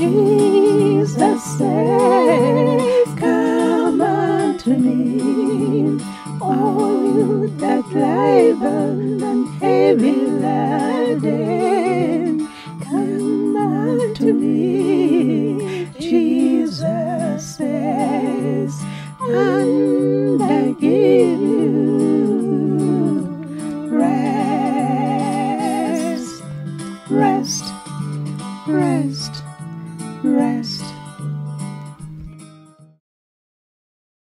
Jesus said, come unto me, all you that labor and heavy laden,